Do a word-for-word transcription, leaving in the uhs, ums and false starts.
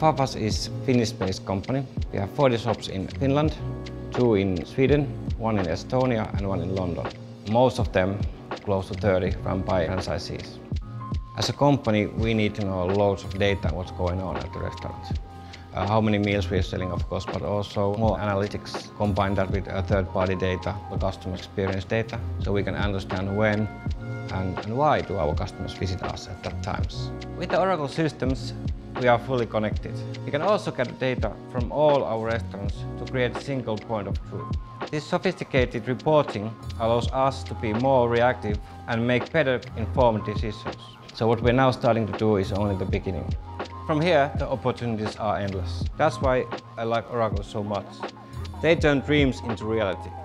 Fafa is a Finnish-based company. We have forty shops in Finland, two in Sweden, one in Estonia and one in London. Most of them, close to thirty, run by franchisees. As a company, we need to know loads of data what's going on at the restaurants. Uh, how many meals we're selling, of course, but also more analytics. Combine that with uh, third-party data, the customer experience data, so we can understand when and, and why do our customers visit us at that times. With the Oracle systems, we are fully connected. We can also get data from all our restaurants to create a single point of truth. This sophisticated reporting allows us to be more reactive and make better informed decisions. So what we're now starting to do is only the beginning. From here, the opportunities are endless. That's why I like Oracle so much. They turn dreams into reality.